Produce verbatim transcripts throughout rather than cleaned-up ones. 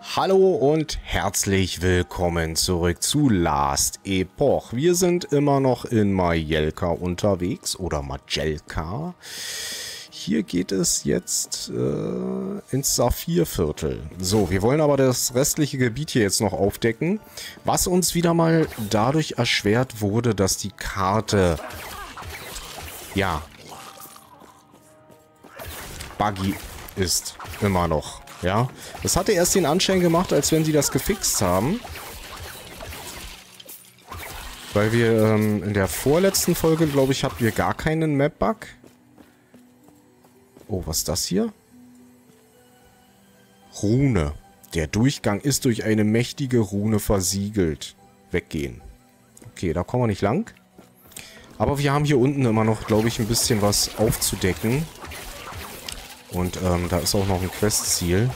Hallo und herzlich willkommen zurück zu Last Epoch. Wir sind immer noch in Majelka unterwegs oder Majelka. Hier geht es jetzt äh, ins Saphirviertel. So, wir wollen aber das restliche Gebiet hier jetzt noch aufdecken, was uns wieder mal dadurch erschwert wurde, dass die Karte, ja, buggy ist, immer noch. Ja, das hatte erst den Anschein gemacht, als wenn sie das gefixt haben. Weil wir ähm, in der vorletzten Folge, glaube ich, hatten wir gar keinen Map-Bug. Oh, was ist das hier? Rune. Der Durchgang ist durch eine mächtige Rune versiegelt. Weggehen. Okay, da kommen wir nicht lang. Aber wir haben hier unten immer noch, glaube ich, ein bisschen was aufzudecken. Und ähm, da ist auch noch ein Questziel.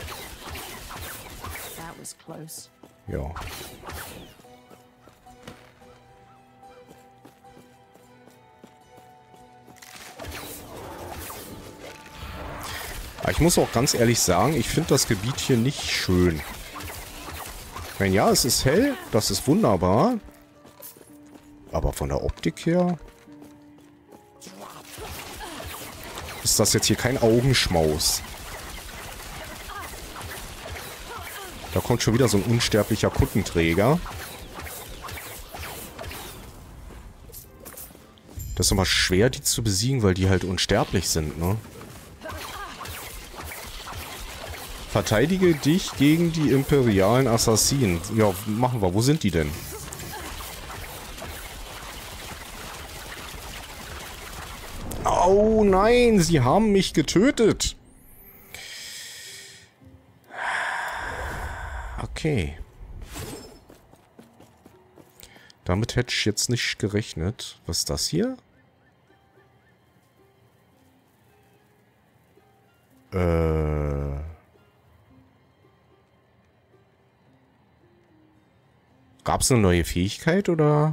Ja. Aber ich muss auch ganz ehrlich sagen, ich finde das Gebiet hier nicht schön. Ich meine, ja, es ist hell, das ist wunderbar. Aber von der Optik her ist das jetzt hier kein Augenschmaus. Da kommt schon wieder so ein unsterblicher Kuttenträger. Das ist immer schwer, die zu besiegen, weil die halt unsterblich sind, ne? Verteidige dich gegen die imperialen Assassinen. Ja, machen wir. Wo sind die denn? Oh nein, sie haben mich getötet. Okay. Damit hätte ich jetzt nicht gerechnet. Was ist das hier? Äh... Gab es eine neue Fähigkeit, oder?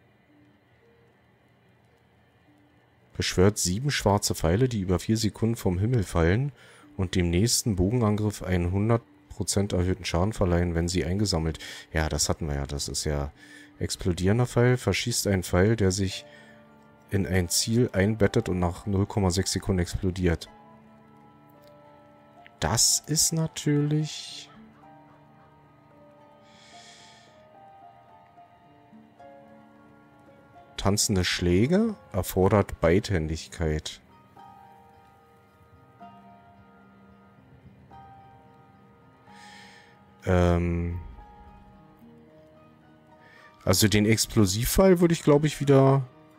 Beschwört sieben schwarze Pfeile, die über vier Sekunden vom Himmel fallen und dem nächsten Bogenangriff einen hundert Prozent erhöhten Schaden verleihen, wenn sie eingesammelt. Ja, das hatten wir ja. Das ist ja explodierender Pfeil. Verschießt einen Pfeil, der sich in ein Ziel einbettet und nach null Komma sechs Sekunden explodiert. Das ist natürlich... Tanzende Schläge erfordert Beidhändigkeit. Ähm also den Explosivfall würde ich, glaube ich, wieder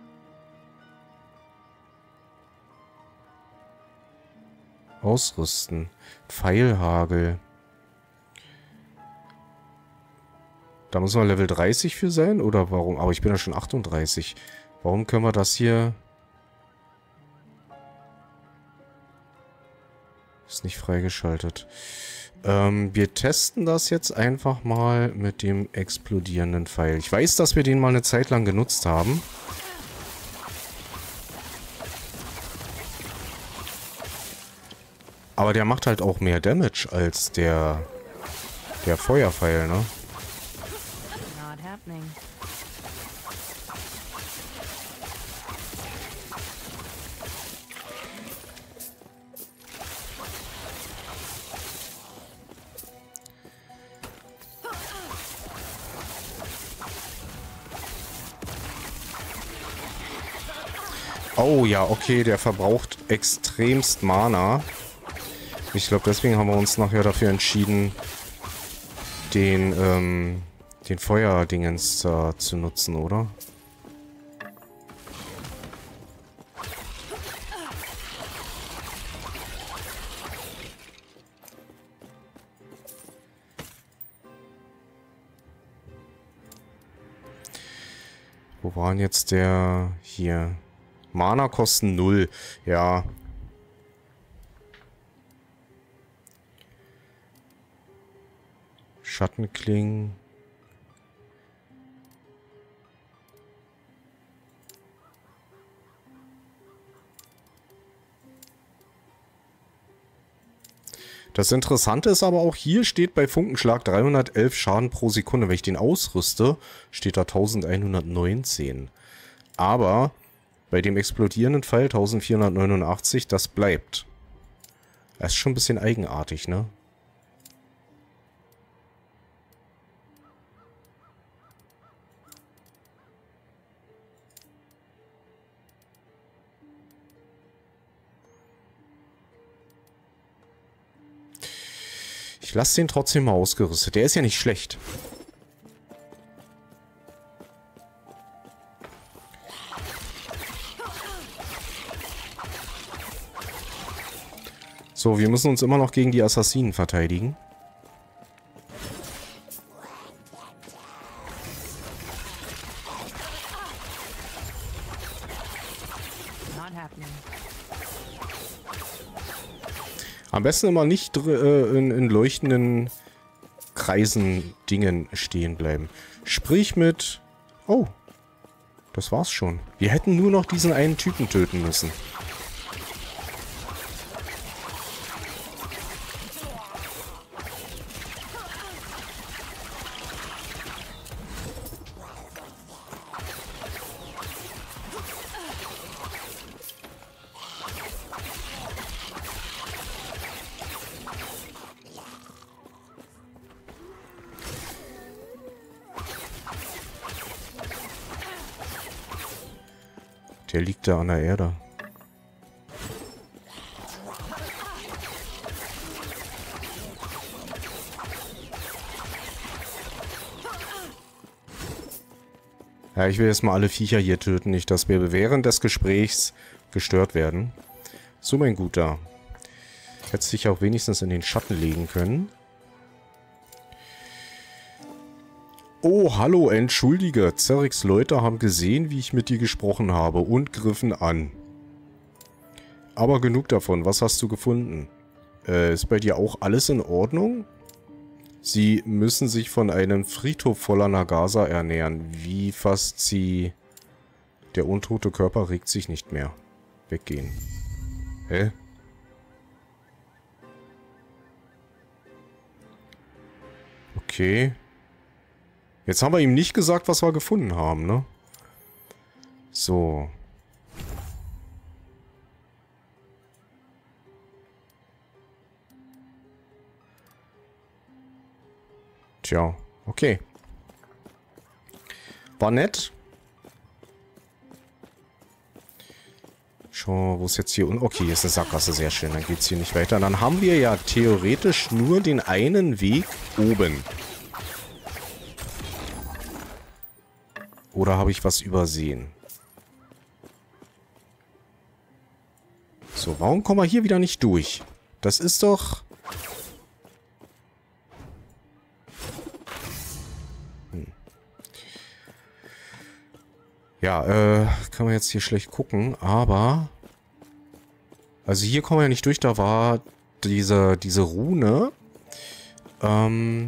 ausrüsten. Pfeilhagel. Da müssen wir Level dreißig für sein, oder warum? Aber ich bin ja schon achtunddreißig. Warum können wir das hier... Ist nicht freigeschaltet. Ähm, wir testen das jetzt einfach mal mit dem explodierenden Pfeil. Ich weiß, dass wir den mal eine Zeit lang genutzt haben. Aber der macht halt auch mehr Damage als der, der Feuerpfeil, ne? Oh ja, okay, der verbraucht extremst Mana. Ich glaube, deswegen haben wir uns nachher dafür entschieden, den, ähm, den Feuerdingens äh, zu nutzen, oder? Wo war denn jetzt der... Hier... Mana kosten null. Ja. Schattenklingen. Das Interessante ist aber auch, hier steht bei Funkenschlag dreihundertelf Schaden pro Sekunde. Wenn ich den ausrüste, steht da eintausendeinhundertneunzehn. Aber bei dem explodierenden Pfeil eintausendvierhundertneunundachtzig, das bleibt. Das ist schon ein bisschen eigenartig, ne? Ich lasse den trotzdem mal ausgerüstet. Der ist ja nicht schlecht. So, wir müssen uns immer noch gegen die Assassinen verteidigen. Am besten immer nicht äh, in, in leuchtenden Kreisen, Dingen stehen bleiben. Sprich mit... Oh, das war's schon. Wir hätten nur noch diesen einen Typen töten müssen. Der liegt da an der Erde. Ja, ich will jetzt mal alle Viecher hier töten, nicht, dass wir während des Gesprächs gestört werden. So, mein Guter. Hättest dich auch wenigstens in den Schatten legen können. Oh, hallo, entschuldige. Zerrix Leute haben gesehen, wie ich mit dir gesprochen habe und griffen an. Aber genug davon. Was hast du gefunden? Äh, ist bei dir auch alles in Ordnung? Sie müssen sich von einem Friedhof voller Nagasa ernähren. Wie fast sie... Der untote Körper regt sich nicht mehr. Weggehen. Hä? Okay. Jetzt haben wir ihm nicht gesagt, was wir gefunden haben, ne? So. Tja, okay. War nett. Schau, wo ist jetzt hier... Okay, hier ist eine Sackgasse, sehr schön. Dann geht es hier nicht weiter. Dann haben wir ja theoretisch nur den einen Weg oben. Oder habe ich was übersehen? So, warum kommen wir hier wieder nicht durch? Das ist doch... Hm. Ja, äh, kann man jetzt hier schlecht gucken, aber... Also hier kommen wir ja nicht durch, da war diese, diese Rune. Ähm...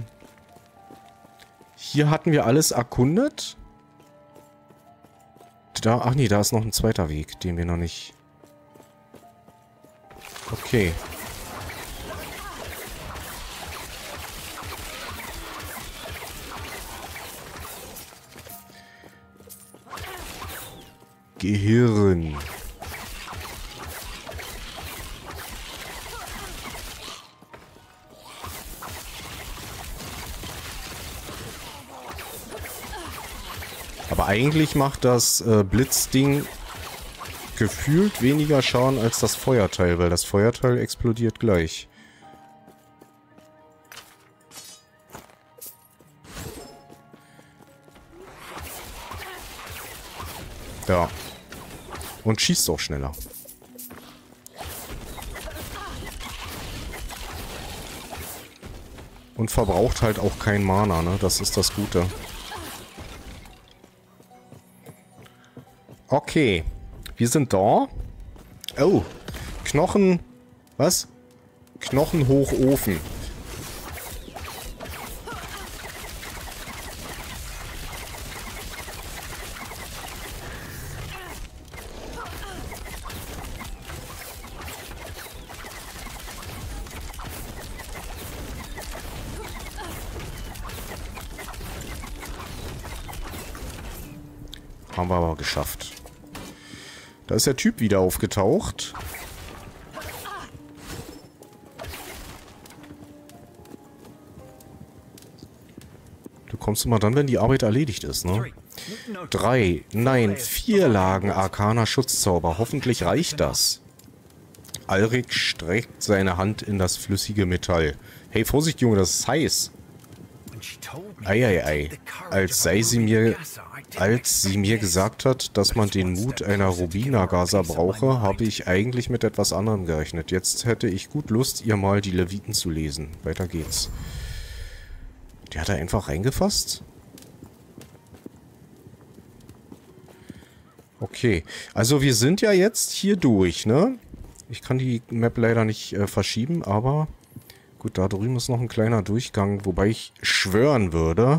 Hier hatten wir alles erkundet. Da, ach nee, da ist noch ein zweiter Weg, den wir noch nicht... Okay. Gehirn. Aber eigentlich macht das äh, Blitzding gefühlt weniger Schaden als das Feuerteil, weil das Feuerteil explodiert gleich. Ja. Und schießt auch schneller. Und verbraucht halt auch kein Mana, ne? Das ist das Gute. Okay. Wir sind da. Oh. Knochen. Was? Knochenhochofen. Haben wir aber geschafft. Da ist der Typ wieder aufgetaucht. Du kommst immer dann, wenn die Arbeit erledigt ist, ne? Drei, nein, vier Lagen arkaner Schutzzauber. Hoffentlich reicht das. Alrik streckt seine Hand in das flüssige Metall. Hey, Vorsicht, Junge, das ist heiß. Eieiei. Als sei sie mir... Als sie mir gesagt hat, dass man den Mut einer Rubina-Gaza brauche, habe ich eigentlich mit etwas anderem gerechnet. Jetzt hätte ich gut Lust, ihr mal die Leviten zu lesen. Weiter geht's. Der hat da einfach reingefasst? Okay. Also wir sind ja jetzt hier durch, ne? Ich kann die Map leider nicht äh, verschieben, aber... Gut, da drüben ist noch ein kleiner Durchgang, wobei ich schwören würde...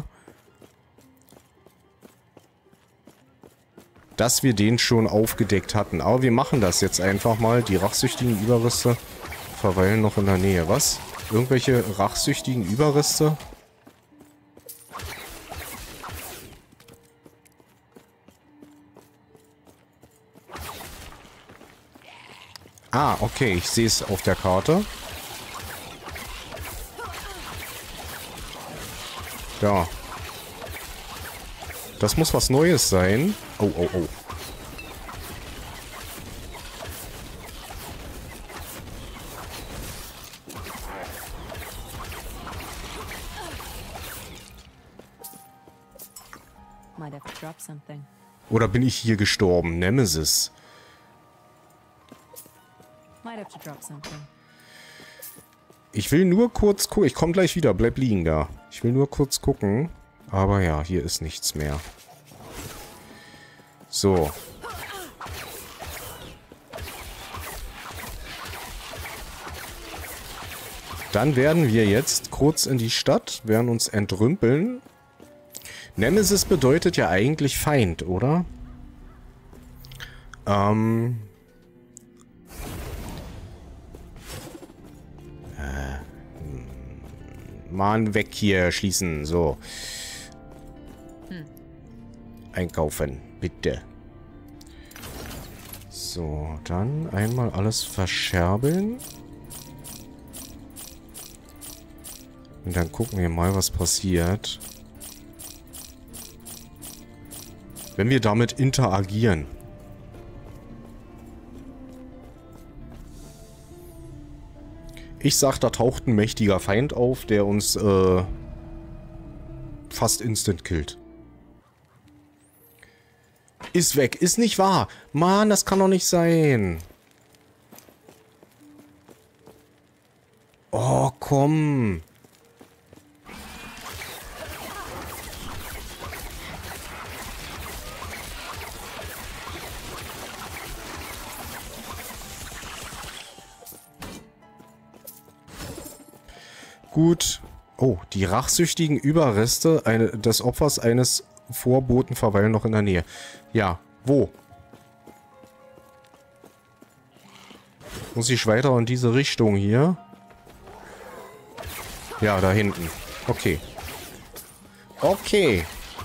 dass wir den schon aufgedeckt hatten. Aber wir machen das jetzt einfach mal. Die rachsüchtigen Überreste verweilen noch in der Nähe. Was? Irgendwelche rachsüchtigen Überreste? Ah, okay. Ich sehe es auf der Karte. Ja. Das muss was Neues sein. Oh, oh, oh. Oder bin ich hier gestorben? Nemesis. Ich will nur kurz gucken. Ich komme gleich wieder. Bleib liegen da. Ich will nur kurz gucken. Aber ja, hier ist nichts mehr. So. Dann werden wir jetzt kurz in die Stadt, werden uns entrümpeln. Nemesis bedeutet ja eigentlich Feind, oder? Ähm... Äh, Mann, weg hier, schließen, so. Einkaufen, bitte. So, dann einmal alles verscherbeln. Und dann gucken wir mal, was passiert. Wenn wir damit interagieren. Ich sag, da taucht ein mächtiger Feind auf, der uns äh, fast instant killt. Ist weg. Ist nicht wahr. Mann, das kann doch nicht sein. Oh, komm. Gut. Oh, die rachsüchtigen Überreste eine, des Opfers eines Vorboten verweilen noch in der Nähe. Ja, wo? Muss ich weiter in diese Richtung hier? Ja, da hinten. Okay. Okay.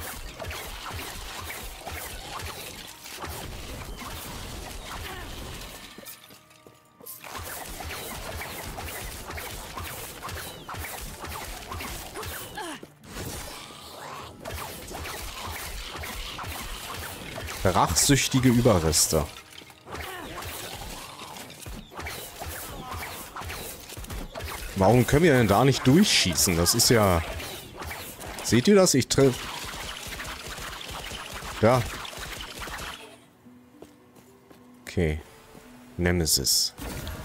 Rachsüchtige Überreste. Warum können wir denn da nicht durchschießen? Das ist ja... Seht ihr das? Ich triff... Ja. Okay. Nemesis.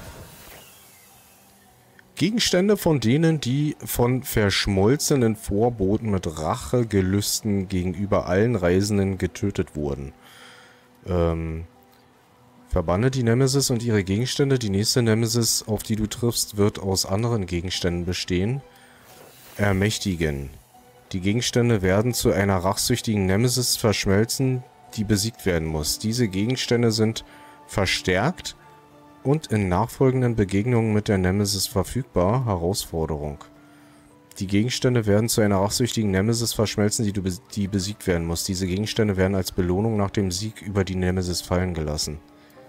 Gegenstände von denen, die von verschmolzenen Vorboten mit Rachegelüsten gegenüber allen Reisenden getötet wurden. Ähm, verbanne die Nemesis und ihre Gegenstände. Die nächste Nemesis, auf die du triffst, wird aus anderen Gegenständen bestehen. Ermächtigen. Die Gegenstände werden zu einer rachsüchtigen Nemesis verschmelzen, die besiegt werden muss. Diese Gegenstände sind verstärkt und in nachfolgenden Begegnungen mit der Nemesis verfügbar. Herausforderung. Die Gegenstände werden zu einer rachsüchtigen Nemesis verschmelzen, die, du bes die besiegt werden muss. Diese Gegenstände werden als Belohnung nach dem Sieg über die Nemesis fallen gelassen.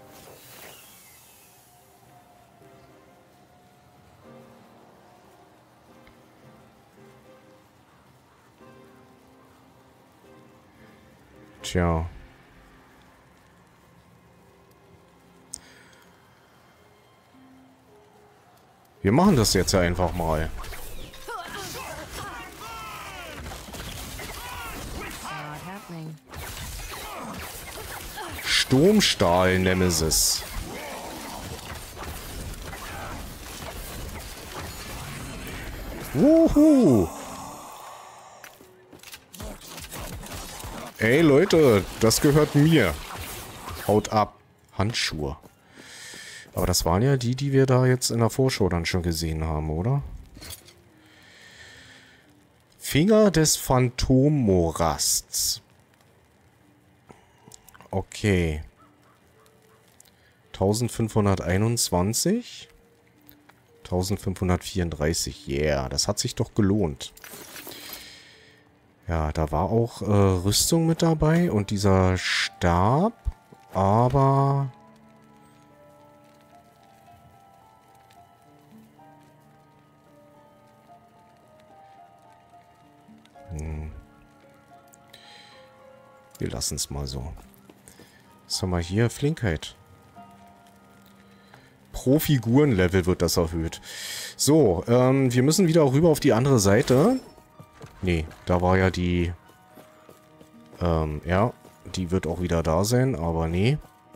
Tja. Wir machen das jetzt einfach mal. Sturmstahl Nemesis. Wuhu! Ey Leute, das gehört mir. Haut ab. Handschuhe. Aber das waren ja die, die wir da jetzt in der Vorschau dann schon gesehen haben, oder? Finger des Phantommorasts. Okay. eintausendfünfhunderteinundzwanzig. eintausendfünfhundertvierunddreißig. Yeah, das hat sich doch gelohnt. Ja, da war auch äh, Rüstung mit dabei und dieser Stab, aber... Hm. Wir lassen es mal so. Was haben wir hier? Flinkheit. Pro Figurenlevel wird das erhöht. So, ähm, wir müssen wieder rüber auf die andere Seite. Nee, da war ja die... Ähm, ja, die wird auch wieder da sein, aber nee.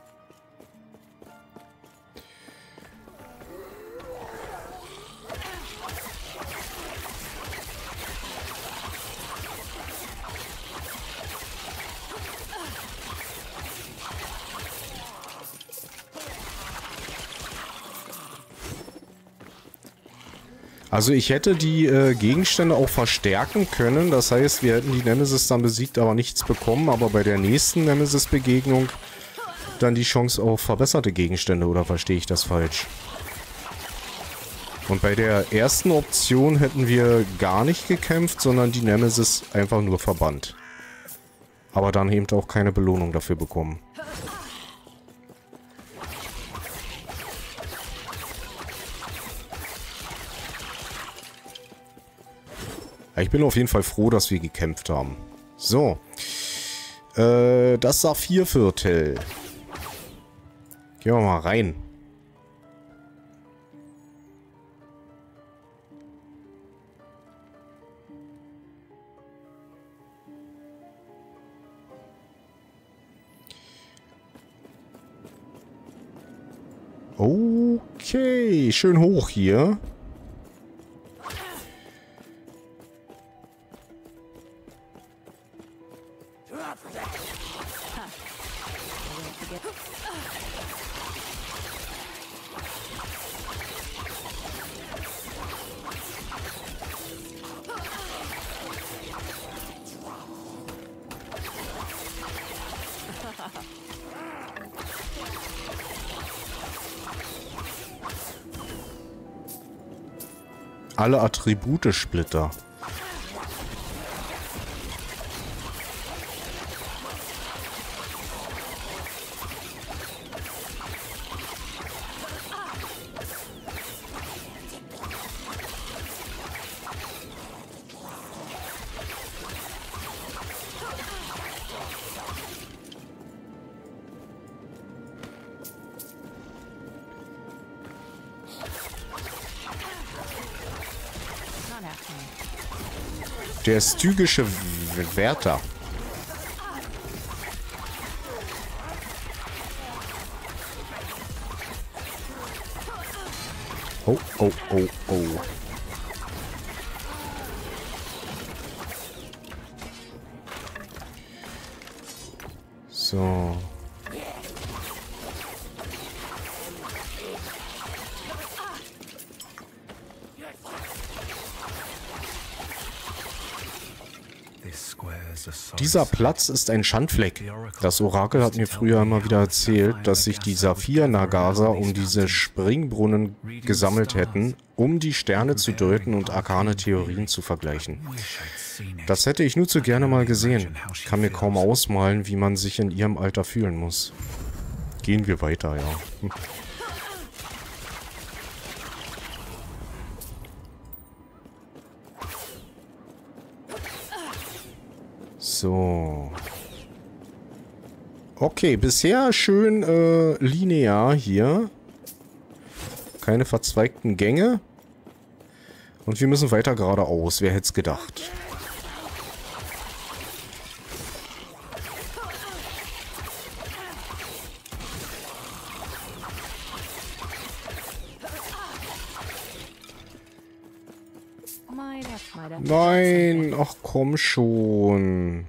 Also ich hätte die äh, Gegenstände auch verstärken können. Das heißt, wir hätten die Nemesis dann besiegt, aber nichts bekommen. Aber bei der nächsten Nemesis-Begegnung dann die Chance auf verbesserte Gegenstände. Oder verstehe ich das falsch? Und bei der ersten Option hätten wir gar nicht gekämpft, sondern die Nemesis einfach nur verbannt. Aber dann eben auch keine Belohnung dafür bekommen. Ich bin auf jeden Fall froh, dass wir gekämpft haben. So. Äh, das Saphirviertel. Gehen wir mal rein. Okay, schön hoch hier. Alle Attribute-Splitter. Der stygische Wärter. Oh, oh, oh, oh. So. This square Dieser Platz ist ein Schandfleck. Das Orakel hat mir früher immer wieder erzählt, dass sich die Saphir-Nagaser um diese Springbrunnen gesammelt hätten, um die Sterne zu deuten und arkane Theorien zu vergleichen. Das hätte ich nur zu gerne mal gesehen. Ich kann mir kaum ausmalen, wie man sich in ihrem Alter fühlen muss. Gehen wir weiter, ja. Hm. So. Okay, bisher schön äh, linear hier. Keine verzweigten Gänge. Und wir müssen weiter geradeaus. Wer hätte es gedacht? Nein, ach komm schon.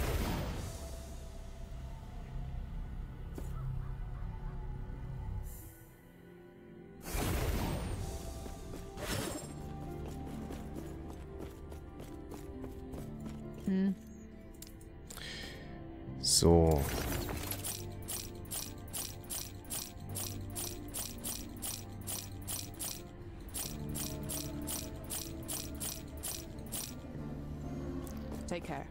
Hm. So. Take care.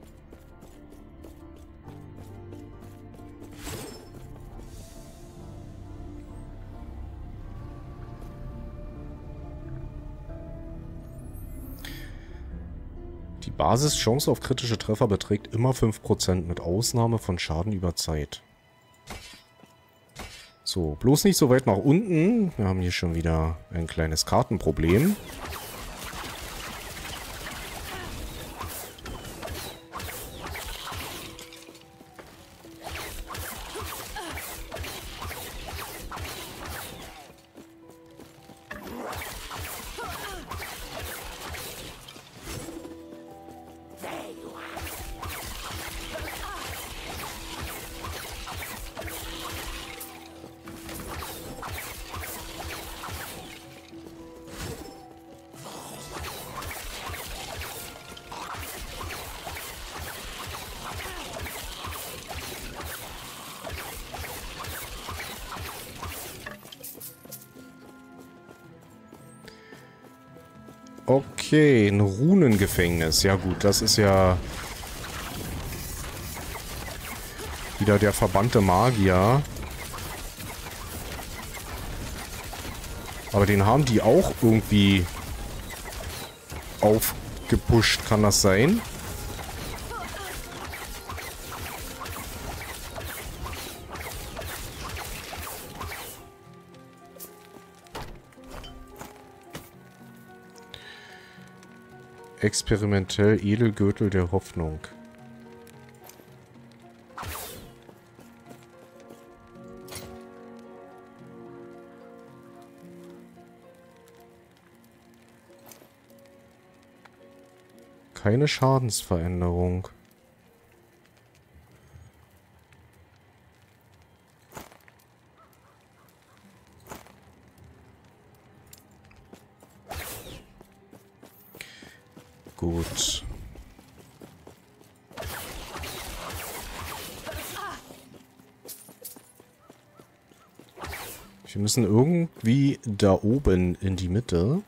Die Basischance auf kritische Treffer beträgt immer fünf Prozent mit Ausnahme von Schaden über Zeit. So, bloß nicht so weit nach unten. Wir haben hier schon wieder ein kleines Kartenproblem. Okay, ein Runengefängnis. Ja gut, das ist ja wieder der verbannte Magier. Aber den haben die auch irgendwie aufgepusht, kann das sein? Experimentell Edelgürtel der Hoffnung. Keine Schadensveränderung. Gut. Wir müssen irgendwie da oben in die Mitte.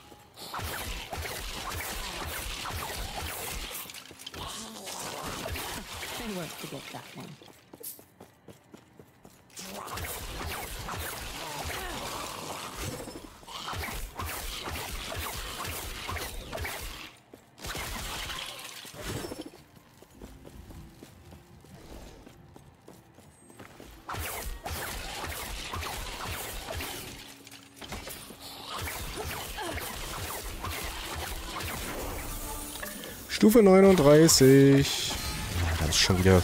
Stufe neununddreißig. Ja, das ist schon wieder...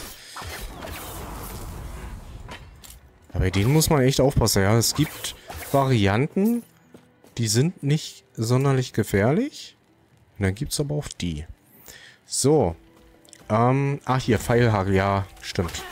Ja, bei denen muss man echt aufpassen. Ja, es gibt Varianten, die sind nicht sonderlich gefährlich. Und dann gibt es aber auch die. So. Ähm, ach hier, Pfeilhagel. Ja, stimmt.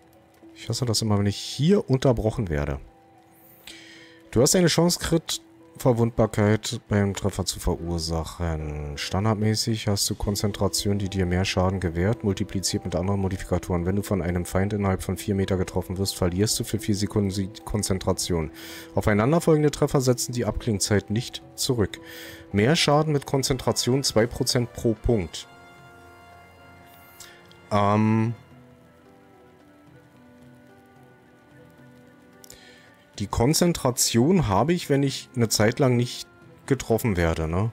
Ich hasse das immer, wenn ich hier unterbrochen werde. Du hast eine Chance, Crit Verwundbarkeit beim Treffer zu verursachen. Standardmäßig hast du Konzentration, die dir mehr Schaden gewährt, multipliziert mit anderen Modifikatoren. Wenn du von einem Feind innerhalb von vier Meter getroffen wirst, verlierst du für vier Sekunden die Konzentration. Aufeinanderfolgende Treffer setzen die Abklingzeit nicht zurück. Mehr Schaden mit Konzentration zwei Prozent pro Punkt. Ähm... Die Konzentration habe ich, wenn ich eine Zeit lang nicht getroffen werde, ne?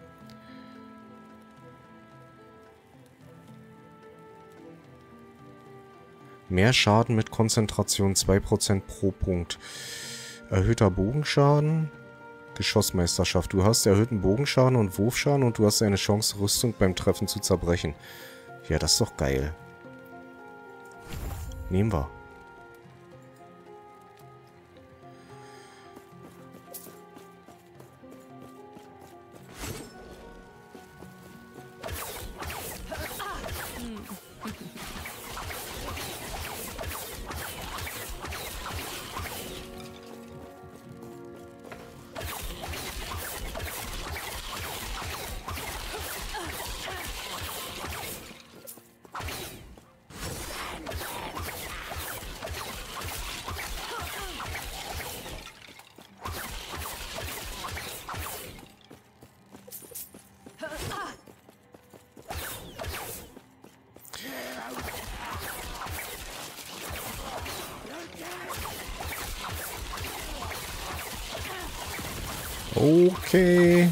Mehr Schaden mit Konzentration, zwei Prozent pro Punkt. Erhöhter Bogenschaden. Geschossmeisterschaft. Du hast erhöhten Bogenschaden und Wurfschaden und du hast eine Chance, Rüstung beim Treffen zu zerbrechen. Ja, das ist doch geil. Nehmen wir. Okay.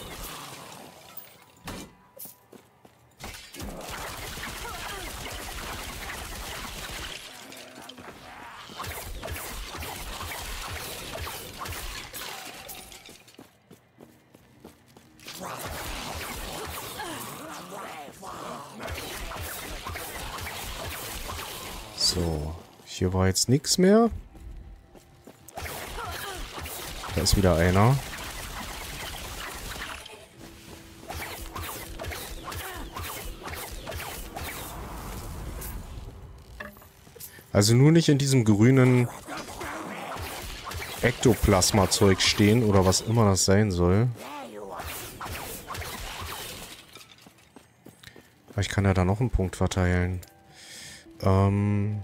So, hier war jetzt nichts mehr. Da ist wieder einer. Also nur nicht in diesem grünen Ektoplasma-Zeug stehen oder was immer das sein soll. Ich kann ja da noch einen Punkt verteilen. Ähm...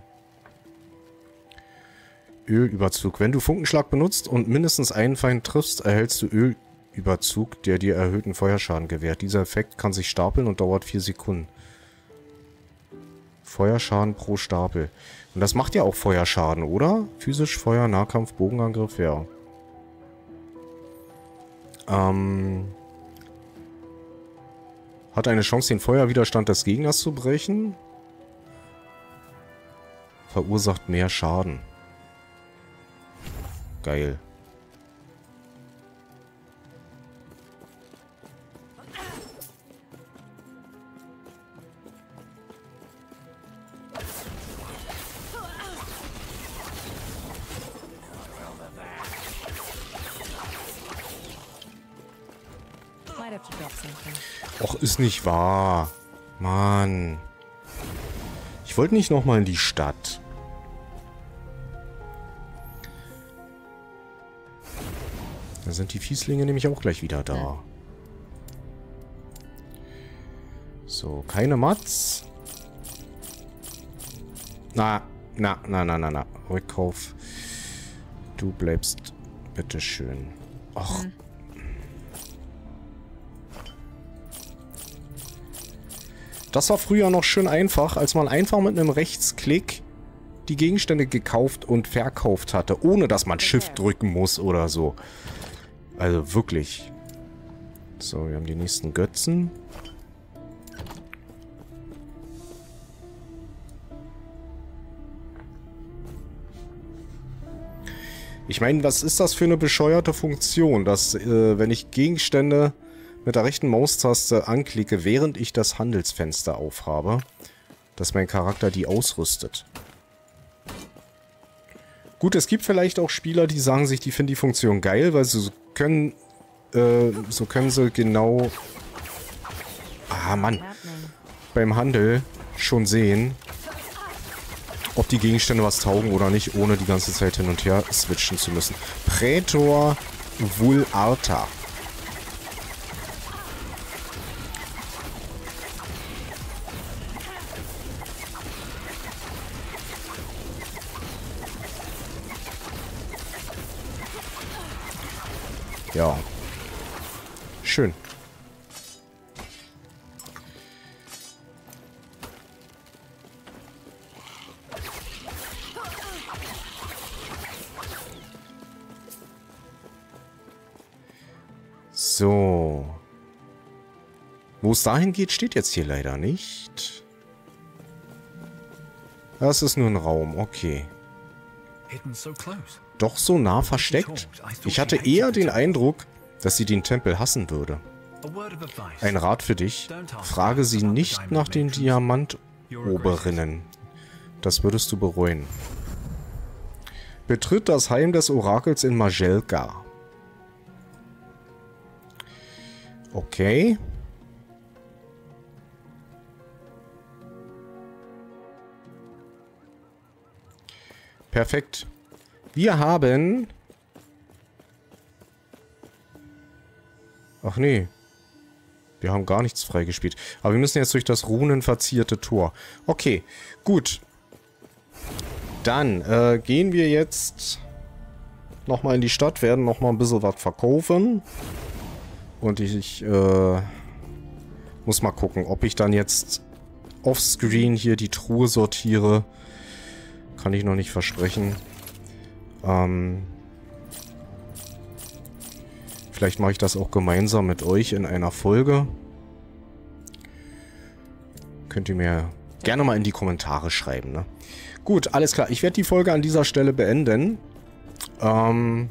Ölüberzug. Wenn du Funkenschlag benutzt und mindestens einen Feind triffst, erhältst du Ölüberzug, der dir erhöhten Feuerschaden gewährt. Dieser Effekt kann sich stapeln und dauert vier Sekunden. Feuerschaden pro Stapel. Und das macht ja auch Feuerschaden, oder? Physisch, Feuer, Nahkampf, Bogenangriff, ja. Ähm... Hat eine Chance, den Feuerwiderstand des Gegners zu brechen. Verursacht mehr Schaden. Geil. Och, ist nicht wahr. Mann. Ich wollte nicht nochmal in die Stadt. Da sind die Fieslinge nämlich auch gleich wieder da. So, keine Mats. Na, na, na, na, na, na. Rückkauf. Du bleibst bitteschön. Och. Hm. Das war früher noch schön einfach, als man einfach mit einem Rechtsklick die Gegenstände gekauft und verkauft hatte, ohne dass man Shift drücken muss oder so. Also wirklich. So, wir haben die nächsten Götzen. Ich meine, was ist das für eine bescheuerte Funktion, dass, äh, wenn ich Gegenstände mit der rechten Maustaste anklicke, während ich das Handelsfenster aufhabe, dass mein Charakter die ausrüstet. Gut, es gibt vielleicht auch Spieler, die sagen sich, die finden die Funktion geil, weil sie so können, äh, so können sie genau, ah Mann, beim Handel schon sehen, ob die Gegenstände was taugen oder nicht, ohne die ganze Zeit hin und her switchen zu müssen. Prätor Vul'Arta. Ja. Schön. So. Wo es dahin geht, steht jetzt hier leider nicht. Das ist nur ein Raum, okay. Doch so nah versteckt? Ich hatte eher den Eindruck, dass sie den Tempel hassen würde. Ein Rat für dich. Frage sie nicht nach den Diamantoberinnen. Das würdest du bereuen. Betritt das Heim des Orakels in Majelka. Okay. Perfekt. Wir haben... Ach nee. Wir haben gar nichts freigespielt. Aber wir müssen jetzt durch das runenverzierte Tor. Okay, gut. Dann äh, gehen wir jetzt nochmal in die Stadt, werden nochmal ein bisschen was verkaufen. Und ich, ich äh, muss mal gucken, ob ich dann jetzt offscreen hier die Truhe sortiere. Kann ich noch nicht versprechen. Ähm, vielleicht mache ich das auch gemeinsam mit euch in einer Folge. Könnt ihr mir gerne mal in die Kommentare schreiben, ne? Gut, alles klar. Ich werde die Folge an dieser Stelle beenden. Ähm...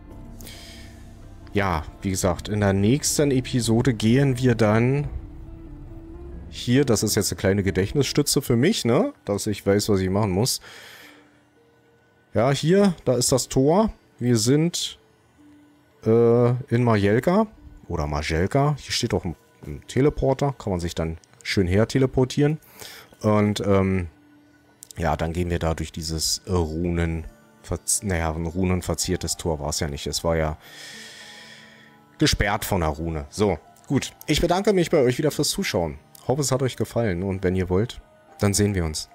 Ja, wie gesagt, in der nächsten Episode gehen wir dann hier, das ist jetzt eine kleine Gedächtnisstütze für mich, ne, dass ich weiß, was ich machen muss. Ja, hier, da ist das Tor. Wir sind äh, in Majelka oder Majelka. Hier steht auch ein, ein Teleporter, kann man sich dann schön her teleportieren. Und ähm, ja, dann gehen wir da durch dieses äh, Runen, naja, ein runenverziertes Tor war es ja nicht. Es war ja gesperrt von der Rune. So, gut. Ich bedanke mich bei euch wieder fürs Zuschauen. Hoffe, es hat euch gefallen. Und wenn ihr wollt, dann sehen wir uns.